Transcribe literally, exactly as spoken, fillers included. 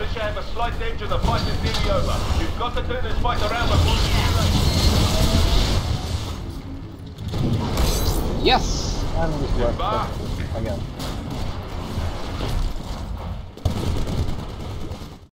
militia have a slight edge and the fight is nearly over. You've got to turn this fight around before it's too late. Yes! And it worked Goodbye. again.